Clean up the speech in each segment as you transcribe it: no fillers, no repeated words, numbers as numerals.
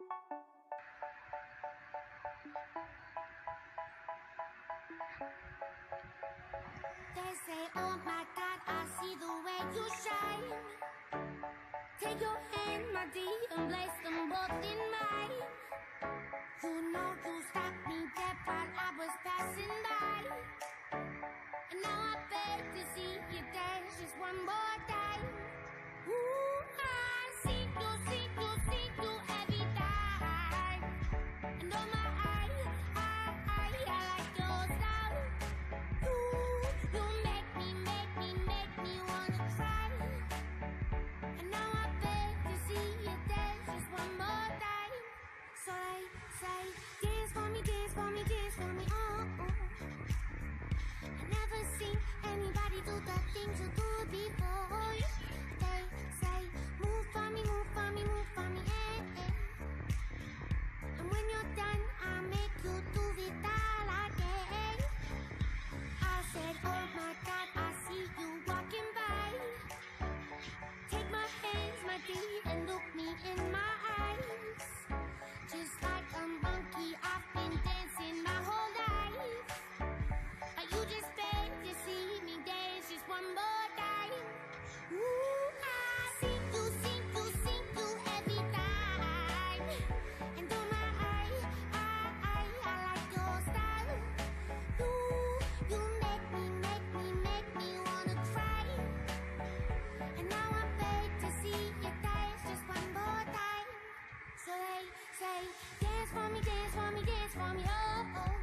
They say, oh my God, I see the way you shine. Take your hand, my dear, and place them both in mine. You know you stopped me dead while I was passing by. And now I beg to see you dance just one more time. Ooh, I see you every time. And oh my, I like your style. You make me wanna cry. And now I beg to see you dance just one more time. So they say, dance for me, dance for me, dance for me, oh, oh. I never seen anybody do the things you do before. They say, move for me, move for me, move for me, eh, eh. And when you're done, I'll make you do it all again. I said, oh my God, I see you walking by. Take my hands, my dear, and look me in my eyes. Just like a monkey, I've been dancing my whole life. But you just beg to see me dance just one more time. Ooh, I see you every time. And oh my, I like your style. You make me wanna cry. And now I beg to see you dance just one more time. So they say, dance for me, dance for me, dance for me, oh, oh.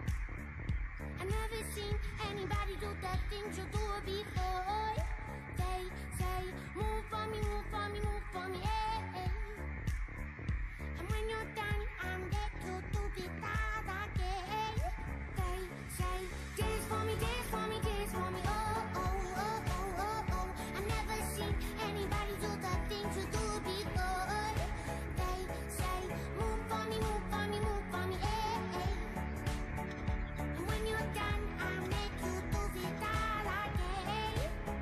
I never seen anybody do the things you do before. They say, move for me, move for me, move for me, eh, eh. And when you're done, I'll make you do it all again. They say, dance for me, dance for me, dance for me, oh, oh, oh, oh, oh, oh. I never seen anybody do the things you do before. They say, move for me, move for me, move for me, eh, eh. And when you're done, I'll make you do it all again.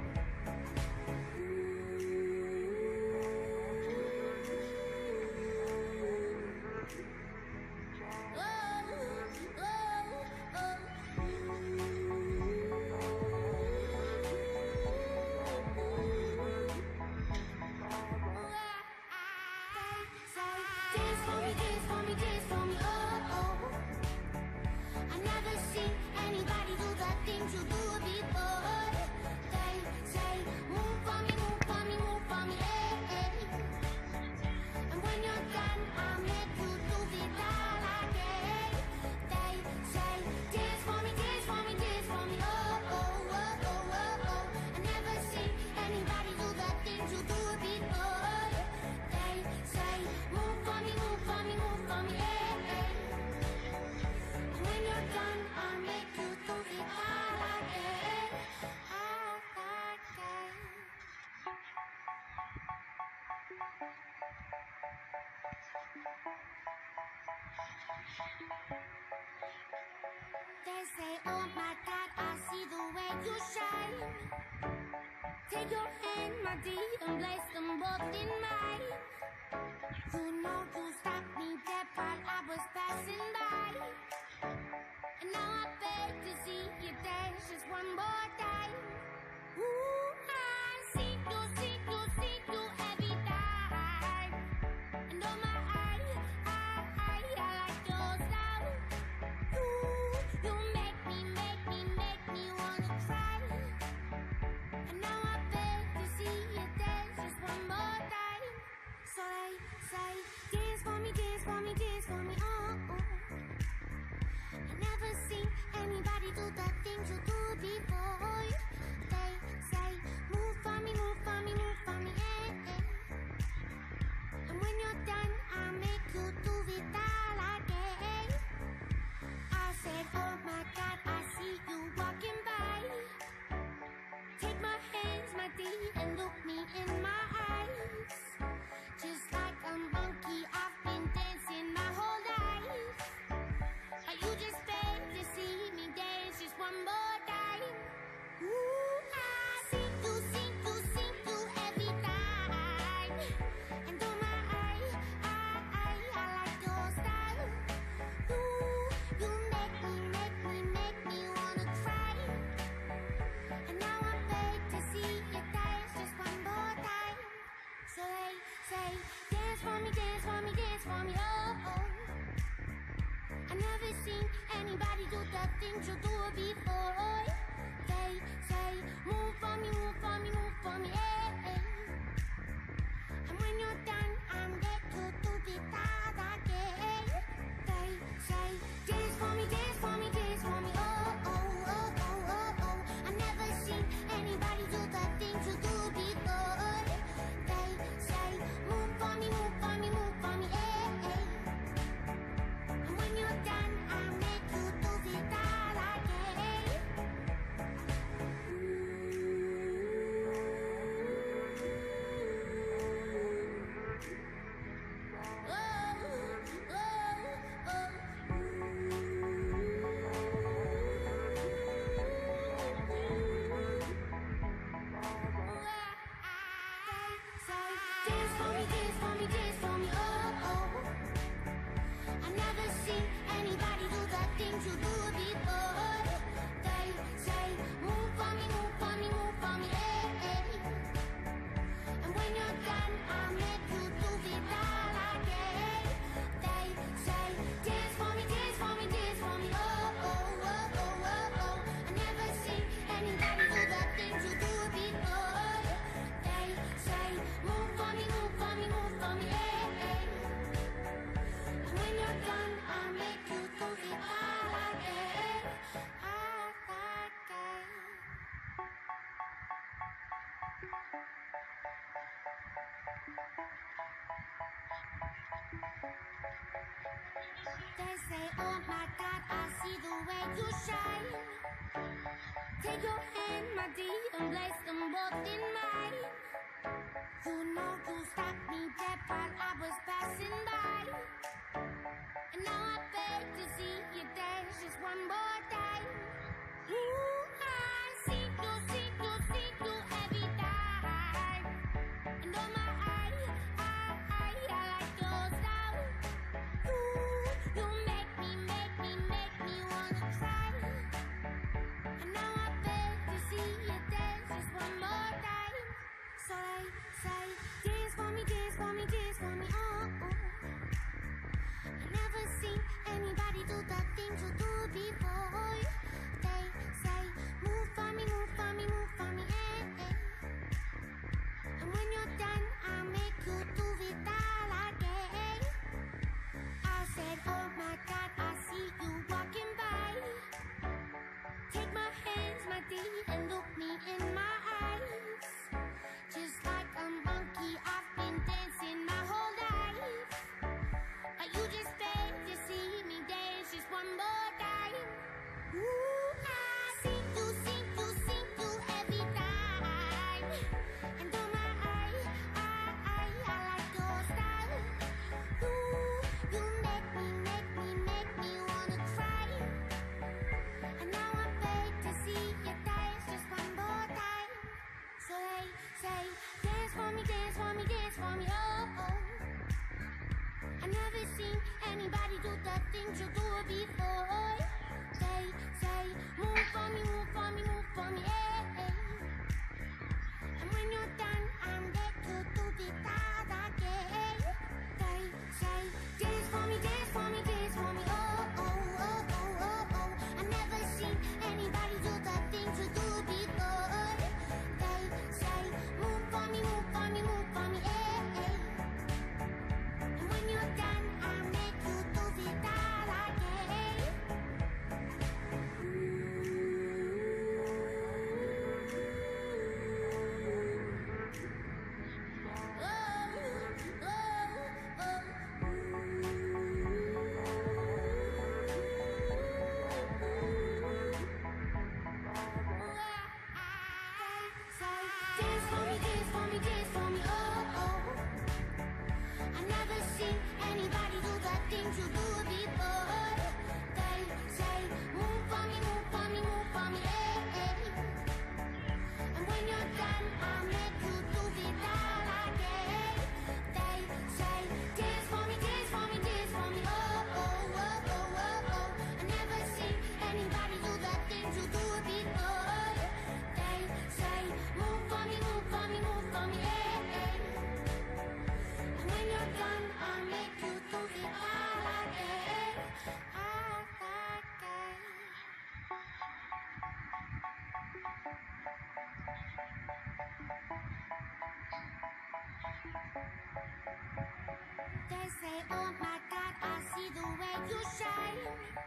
Dance for me, dance for me, dance for me, oh, oh. I never seen anybody do the things you do before. They say, move for me, move for me, move for me, eh, eh. And when you're done, I'll make you do it all again. They say, dance for me, dance for me, dance for me, oh, oh, oh, oh, oh, oh. I never seen anybody do the things you do before. They say, move for me, move for me, move for me, eh, eh. And when you're done, I'll make you do it all again, all again. They say, oh my God, I see the way you shine. Take your hand, my dear, and place them both in mine. You know you stopped me dead while I was passing by. And now I beg to see you dance just one more time. Ooh, I see you every time. And oh my, I like your style. You make me wanna cry. And now I beg to see you dance just one more time. say, dance for me, dance for me, dance for me, oh, oh. I never seen anybody do the things you do before. They say, move for me, move for me, move for me, eh, eh. And when you're done, I'm there to do that again. They say, dance for me, dance for me, dance for me, oh, oh, oh, oh, oh, oh. I never seen anybody do the things you do before. They say, move for me, move for me, move for me, eh, eh. And when you're done, I'll make you do that again. Dance for me, dance for me, dance for me, oh, oh. I never seen anybody do the things you do before. They say, move for me, move for me, move for me, eh, eh. And when you're done, I'll make you do it all again. They say, dance for me, dance for me, dance for me, oh, oh, oh, oh, oh, oh. I never seen anybody do the things you do before. They say, move for me, move for me, move for me, eh, eh. And when you're done, I'll make you do it all again, all again. They say, oh my God, I see the way you shine. Take your hand, my dear, and place them both in mine. You know you stopped me dead while I was passing by. And now I beg to see you dance just one more time. Ooh, I see you every time. And oh my, I like your style. Ooh, you make me wanna try. And now I beg to see you dance just one more time. So they say, dance for me, dance for me, dance for me, oh, oh. I never seen anybody do the things you do before. They say, move for me, move for me, move for me, eh, eh. And when you're done, I'll make you do it all again. I said, oh my God, I see you walking by. Take my hands, my dear, and look me in my eyes. Just like a monkey, I've been dancing my whole life. But you just beg to see me dance just one more time. Ooh, I see you every time. And oh my, I like your style. Ooh, you make me wanna cry. And now I beg to see you dance just one more time. So they say, dance for me, dance for me, dance for me, oh, oh. I never seen anybody do the things you do before. They say, move for me, move for me, move for me, eh, eh. And when you're done, I'm there to do it all again. They say, dance for me, dance for me, dance for me, oh, oh, oh, oh, oh, oh. I never seen anybody do the things you do before. They say, move for me, move for me, move for me, eh, eh. And when you're done, I'll make you do it all again. oh my God, I see the way you shine.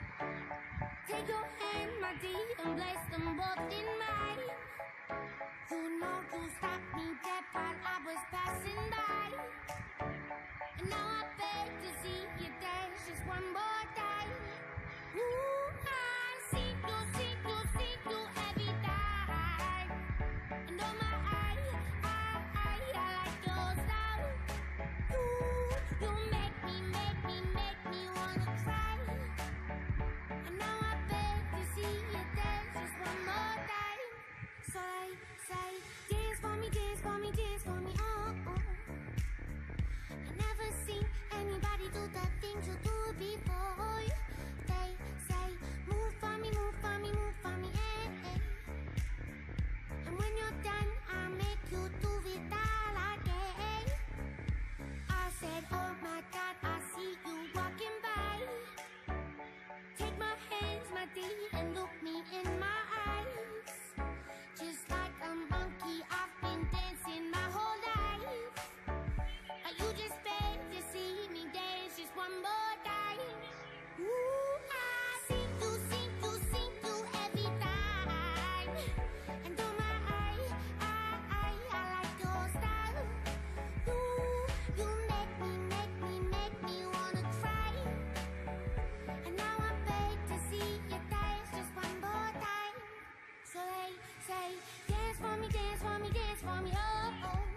Take your hand, my dear, and place them both in mine. You know you stopped me dead while I was passing by. And now I beg to see you dance just one more time. Ooh, I see you every time. And oh my, I like your style. You make me wanna cry. And now I beg to see you dance just one more time. So they say, dance for me, dance for me, dance for me, oh, oh. I never seen anybody do the things you do before. They say, move for me, move for me, move for me, eh, eh. And when you're done, I'll make you do it all again. I said, oh my God, I see you walking by. Take my hands, my dear, and look me in my eyes. Just like a monkey, I've been dancing my whole life. But you just beg to see me dance just one more time. Ooh, I see you every time. And oh my, I like your style. You make me wanna cry. And now I beg to see you dance just one more time. So they say, dance for me, dance for me, dance for me, oh, oh.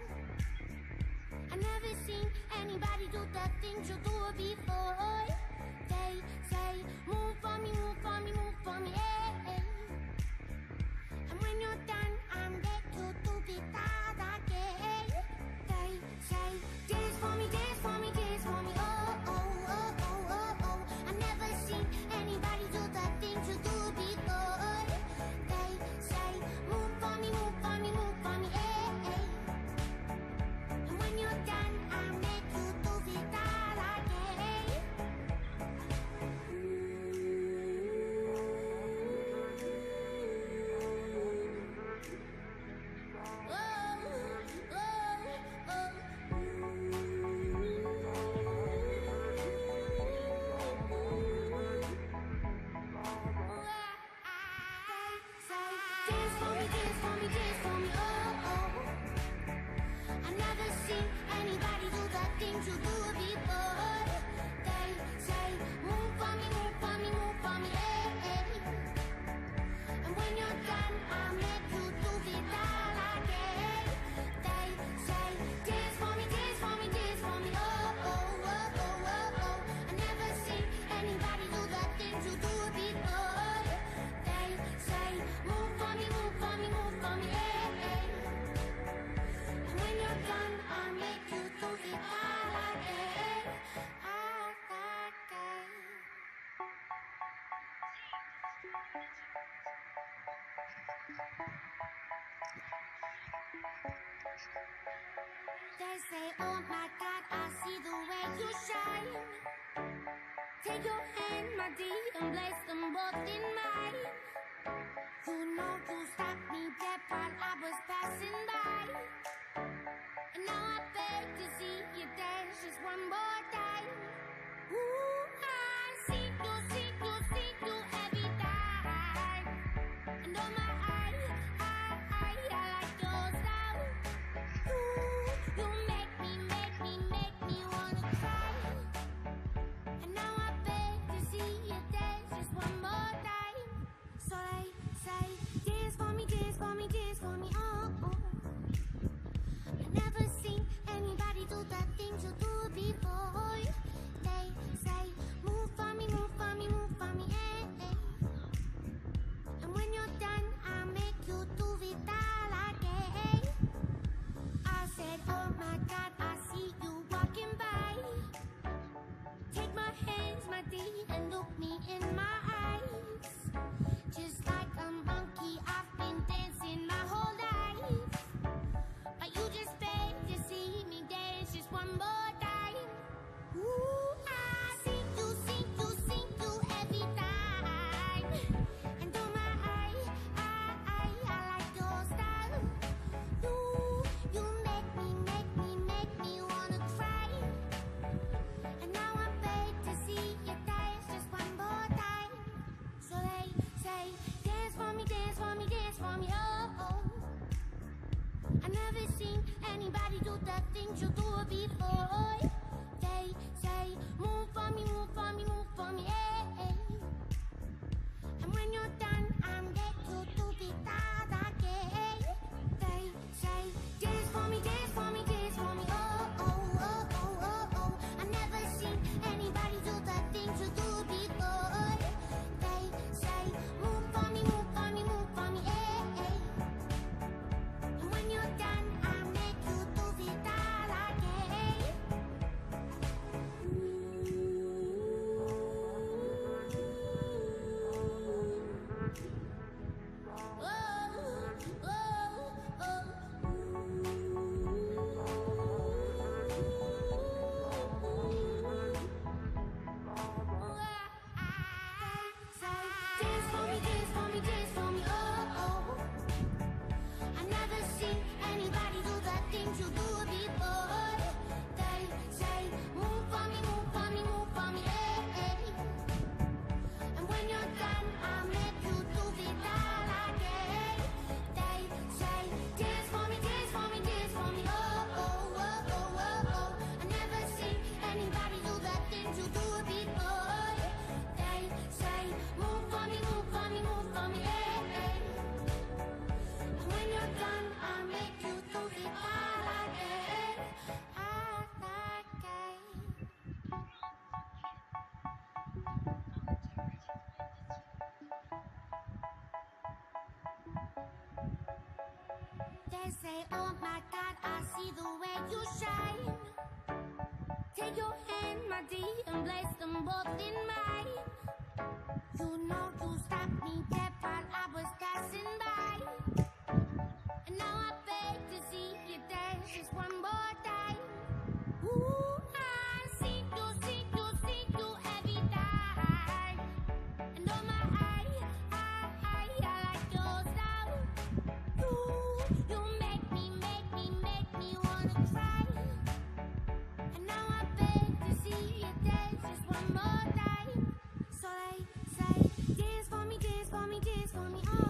I never seen anybody do the things you do before. They say, move for me, move for me, move for me, eh, eh. And when you're done, I'm back to do it all again. They say, dance for me, dance for me, dance for me, oh, oh, oh, oh, oh, oh. I never seen anybody do the things you do before. They say, move for me, move for me, move for me, eh, eh. And when you're done, I'll make you do it all again. Dance for me, dance for me, dance for me, oh, oh. I never seen anybody do the things you do before. They say, move for me, move for me, move for me, eh, eh. And when you're done, I'll make you do it all again. They say, dance for me, dance for me, dance for me, oh, oh, oh, oh, oh, oh. I never seen anybody do the things you do before. They say, move for me, move for me, move for me, eh, eh. And when you're done, I'll make you do it all again, all again. They say, oh my God, I see the way you shine. Take your hand, my dear, and place them both in mine. You know you stopped me dead while I was passing by. And now I beg to see you dance just one more time. Ooh, I see you every time. And oh my, I like your style. You make me wanna cry. And now I beg to see you dance just one more time. So they say, dance for me, dance for me, dance for me, oh, oh. They say, oh my God, I see the way you shine. Take your hand, my dear, and place them both in mine. You know you stopped me dead while I was passing by. And now I beg to see you dance just one more time. Ooh, I see you every time. And oh my, I like your style. You make me wanna cry. And now I beg to see you dance just one more time. So they say, dance for me, dance for me, dance for me, oh.